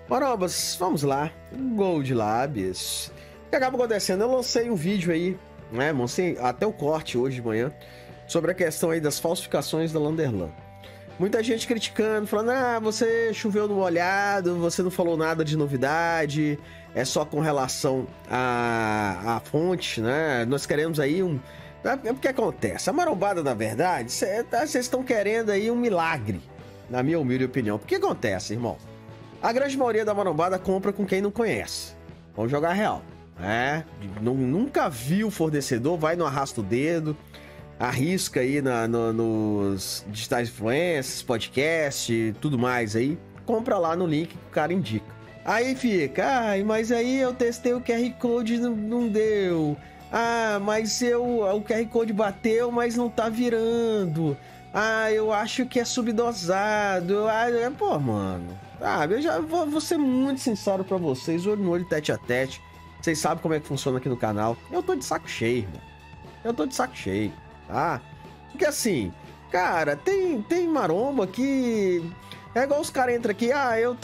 Marobas, vamos lá. Gold Labs. O que acaba acontecendo? Eu lancei um vídeo aí, né? Mostrei até o corte hoje de manhã, sobre a questão aí das falsificações da Landerlan. Muita gente criticando, falando, você choveu no molhado, você não falou nada de novidade, é só com relação à fonte, né? Nós queremos aí um... É porque acontece, a marombada, na verdade, vocês estão querendo aí um milagre, na minha humilde opinião. O que acontece, irmão? A grande maioria da marombada compra com quem não conhece. Vamos jogar real. Nunca viu o fornecedor, vai no arrasta o dedo, arrisca aí nos digitais influencers, podcast, tudo mais aí. Compra lá no link que o cara indica. Aí fica, mas aí eu testei o QR Code e não deu. Mas o QR Code bateu, mas não tá virando. Eu acho que é subdosado. Pô, mano. Eu já vou ser muito sincero pra vocês, olho no olho, tete a tete. Vocês sabem como é que funciona aqui no canal. Eu tô de saco cheio, irmão. Eu tô de saco cheio, tá? Porque assim, cara, tem maromba que... É igual os caras entram aqui,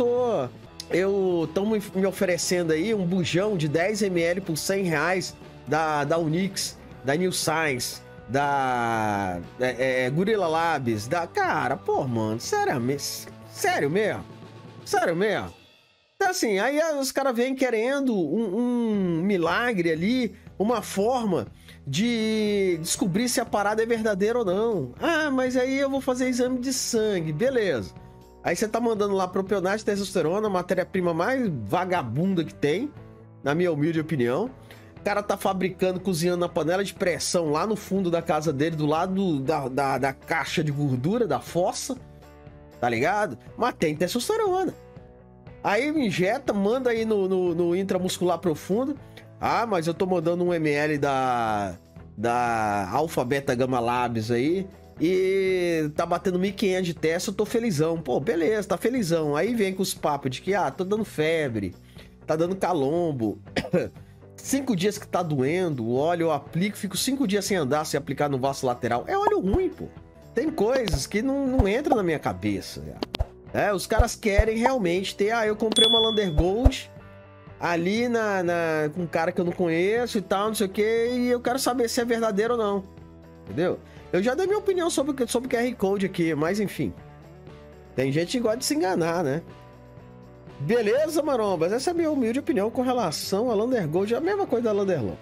tão me oferecendo aí um bujão de 10 ml por 100 reais da Unix, da New Science, da Gorilla Labs, Cara, pô, mano, sério mesmo? Então assim, aí os caras vêm querendo um milagre ali, uma forma de descobrir se a parada é verdadeira ou não. Mas aí eu vou fazer exame de sangue, beleza. Aí você tá mandando lá propionate de testosterona, a matéria-prima mais vagabunda que tem, na minha humilde opinião. O cara tá fabricando, cozinhando na panela de pressão lá no fundo da casa dele, do lado da caixa de gordura, da fossa, tá ligado? Mas tem testosterona. Aí injeta, manda aí no intramuscular profundo. Mas eu tô mandando 1 ml da Alpha Beta Gamma Labs aí e tá batendo 1.500 de teste, eu tô felizão. Pô, beleza, tá felizão. Aí vem com os papos de que, tô dando febre, tá dando calombo. 5 dias que tá doendo, o óleo eu aplico, fico 5 dias sem andar, sem aplicar no vaso lateral. É óleo ruim, pô. Tem coisas que não entram na minha cabeça. Os caras querem realmente ter... eu comprei uma Lander Gold ali com um cara que eu não conheço e tal, não sei o que, e eu quero saber se é verdadeiro ou não. Entendeu? Eu já dei minha opinião sobre o QR Code aqui, mas enfim. Tem gente que gosta de se enganar, né? Beleza, marombas? Essa é a minha humilde opinião com relação a Lander Gold. É a mesma coisa da Landerlan.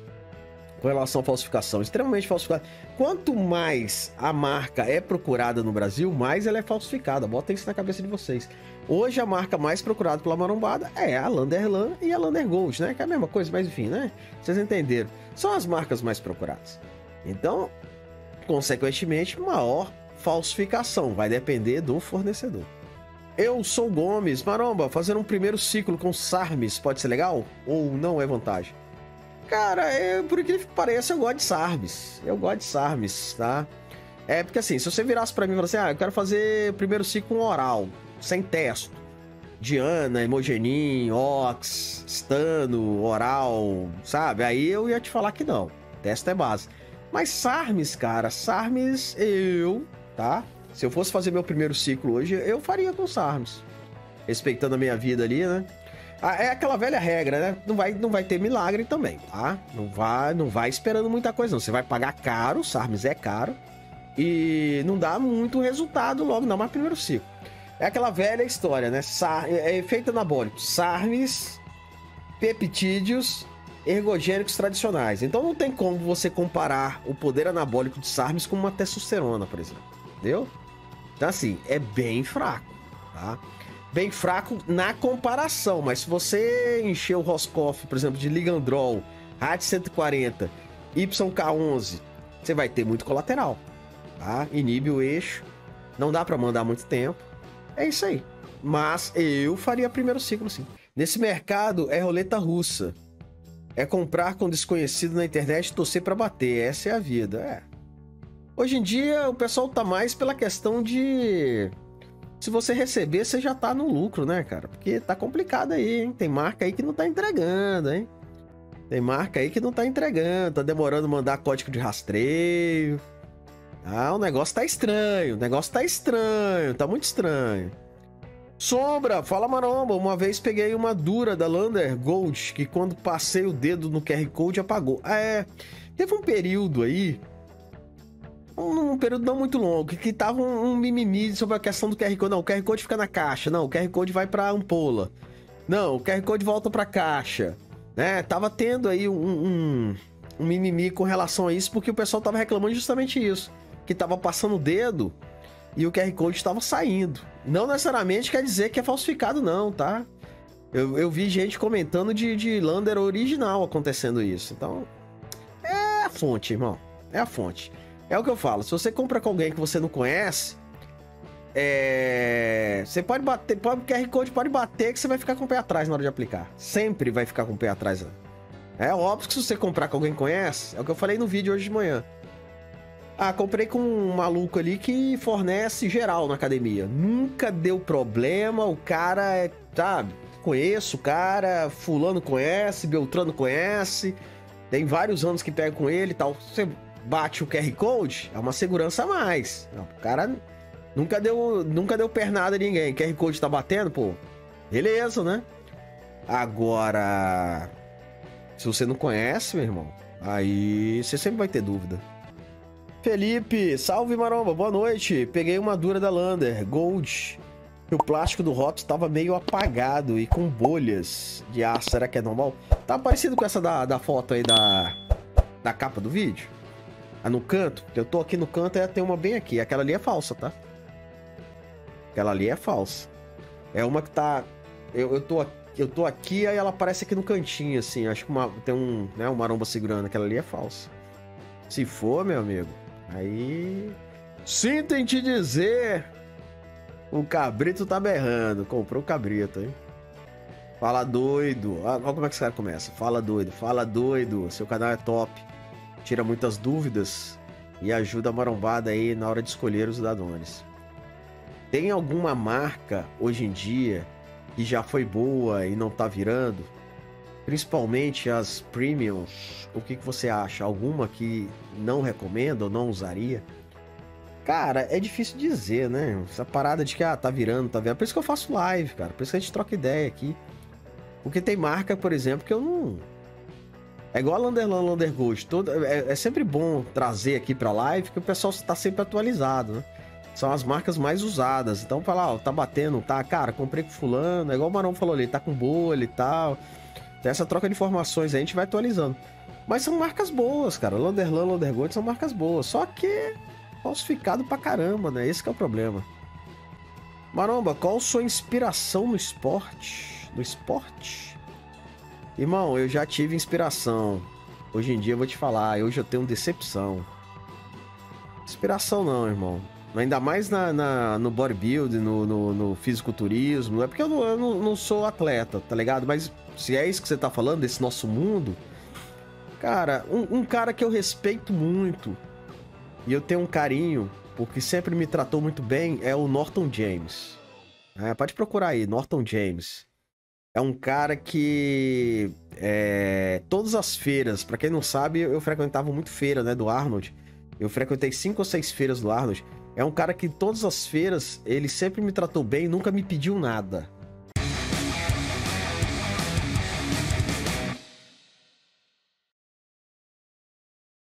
Com relação à falsificação, extremamente falsificada. Quanto mais a marca é procurada no Brasil, mais ela é falsificada. Bota isso na cabeça de vocês. Hoje a marca mais procurada pela marombada é a Landerlan e a Lander Gold, né? Que é a mesma coisa, mas enfim, né? Vocês entenderam. São as marcas mais procuradas. Então, consequentemente, maior falsificação. Vai depender do fornecedor. Eu sou o Gomes. Maromba, fazer um primeiro ciclo com SARMs pode ser legal? Ou não é vantagem? Cara, por incrível que pareça, eu gosto de SARMs. Eu gosto de SARMs, tá? Porque assim, se você virasse pra mim e falasse eu quero fazer o primeiro ciclo com oral, sem testo. Diana, Hemogenin, Ox, Stano, oral, sabe? Aí eu ia te falar que não. Testo é base. Mas SARMs, cara, SARMs tá? Se eu fosse fazer meu primeiro ciclo hoje, eu faria com SARMs. Respeitando a minha vida ali, né? É aquela velha regra, né? Não vai ter milagre também, tá? Não vai esperando muita coisa, não. Você vai pagar caro, SARMs é caro. E não dá muito resultado logo, não, mas primeiro ciclo. É aquela velha história, né? É efeito anabólico. SARMs, peptídeos, ergogênicos tradicionais. Então não tem como você comparar o poder anabólico de SARMs com uma testosterona, por exemplo. Entendeu? Então assim, é bem fraco, tá? Bem fraco na comparação, mas se você encher o Roscoff, por exemplo, de Ligandrol, RAT 140, YK11, você vai ter muito colateral, tá? Inibe o eixo, não dá pra mandar muito tempo, é isso aí. Mas eu faria primeiro ciclo, sim. Nesse mercado é roleta russa, é comprar com desconhecido na internet e torcer pra bater, essa é a vida, Hoje em dia o pessoal tá mais pela questão de... Se você receber, você já tá no lucro, né, cara? Porque tá complicado aí, hein? Tem marca aí que não tá entregando, hein? Tem marca aí que não tá entregando, tá demorando mandar código de rastreio. O negócio tá estranho, tá muito estranho. Sombra, fala maromba. Uma vez peguei uma dura da Lander Gold que quando passei o dedo no QR Code apagou. Teve um período aí, um período não muito longo, que tava um mimimi sobre a questão do QR Code. Não, o QR Code fica na caixa. Não, o QR Code vai pra ampola. Não, o QR Code volta pra caixa. Né? Tava tendo aí um mimimi com relação a isso, porque o pessoal tava reclamando justamente isso. Que tava passando o dedo e o QR Code estava saindo. Não necessariamente quer dizer que é falsificado, não, tá? Eu vi gente comentando de Lander original acontecendo isso. Então, é a fonte, irmão. É a fonte. É o que eu falo. Se você compra com alguém que você não conhece, você pode bater, o QR Code pode bater que você vai ficar com o pé atrás na hora de aplicar. Sempre vai ficar com o pé atrás. É óbvio que se você comprar com alguém que conhece, é o que eu falei no vídeo hoje de manhã. Comprei com um maluco ali que fornece geral na academia. Nunca deu problema, o cara sabe, conheço o cara, fulano conhece, Beltrano conhece, tem vários anos que pega com ele e tal. Você bate o QR Code, é uma segurança a mais. O cara nunca deu pernada a ninguém. QR Code tá batendo, pô, beleza, né? Agora, se você não conhece, meu irmão, aí você sempre vai ter dúvida. Felipe, salve maromba, boa noite. Peguei uma dura da Lander Gold. O plástico do rótulo estava meio apagado e com bolhas de aço. Será que é normal? Tá parecido com essa da foto aí da capa do vídeo. No canto. Eu tô aqui no canto e tem uma bem aqui. Aquela ali é falsa, tá? Aquela ali é falsa. É uma que tá... Eu tô aqui, aí ela aparece aqui no cantinho, assim. Acho que tem um maromba segurando. Aquela ali é falsa. Se for, meu amigo... Aí... Sinto em te dizer... O cabrito tá berrando. Comprou o cabrito, hein? Fala doido. Olha como é que esse cara começa. Fala doido, fala doido. Seu canal é top. Tira muitas dúvidas. E ajuda a marombada aí na hora de escolher os dadones. Tem alguma marca hoje em dia que já foi boa e não tá virando? Principalmente as premiums, o que você acha? Alguma que não recomenda ou não usaria? Cara, é difícil dizer, né? Essa parada de que, tá virando, tá vendo. Por isso que eu faço live, cara. Por isso que a gente troca ideia aqui. Porque tem marca, por exemplo, que eu não... É igual a Lander Gold. É sempre bom trazer aqui pra live, que o pessoal tá sempre atualizado, né? São as marcas mais usadas. Então, fala, tá batendo, tá? Cara, comprei com fulano. É igual o Marão falou ali, tá com bolha e tal... Então, essa troca de informações aí a gente vai atualizando. Mas são marcas boas, cara. Landerlan, Lander Gold são marcas boas. Só que falsificado pra caramba, né? Esse que é o problema. Maromba, qual sua inspiração no esporte? No esporte? Irmão, eu já tive inspiração. Hoje em dia eu vou te falar. Hoje eu tenho decepção. Inspiração não, irmão. Ainda mais no bodybuilding, no fisiculturismo. É porque eu não sou atleta, tá ligado? Mas se é isso que você tá falando, desse nosso mundo... Cara, um cara que eu respeito muito e eu tenho um carinho, porque sempre me tratou muito bem, é o Norton James. Pode procurar aí, Norton James. É um cara que... todas as feiras, pra quem não sabe, eu frequentava muito feira, né, do Arnold. Eu frequentei 5 ou 6 feiras do Arnold. É um cara que todas as feiras, ele sempre me tratou bem, nunca me pediu nada.